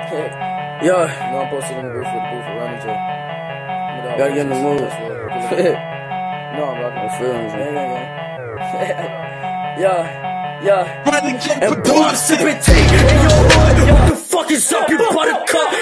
Yeah. No, I'm posted in the booth for running to. Gotta get in the mood. No, I'm rocking the feelings. Yeah. And boy, I'm sipping tea in your heart. What the fuck is up, you buttercup?